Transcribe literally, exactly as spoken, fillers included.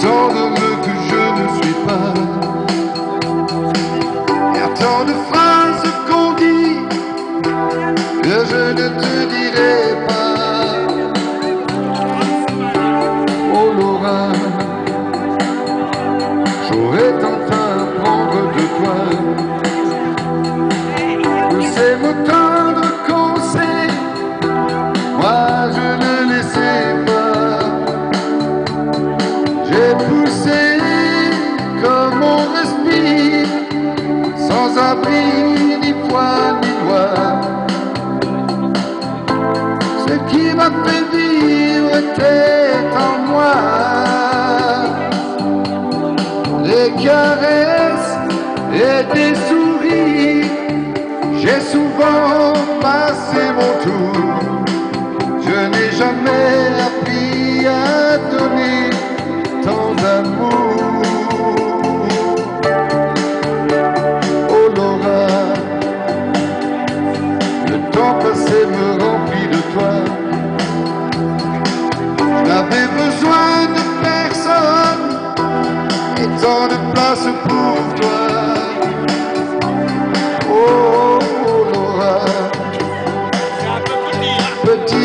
tant d'heureux que je ne suis pas. Il y a tant de phrases qu'on dit que je ne te dirai pas. Oh Laura, j'aurais tant à apprendre de toi. Que ces mots tendres qu'on sait, moi je ne les sais pas. J'ai poussé comme on respire, sans abri, ni foi, ni loi. Ce qui m'a fait vivre était en moi. Des caresses et des sourires, j'ai souvent passé mon tour. Je n'ai jamais appris à donner tant d'amour. Oh Laura, le temps passé me remplit de toi. Je n'avais besoin de personne et tant de place pour toi. Oh Laura, petit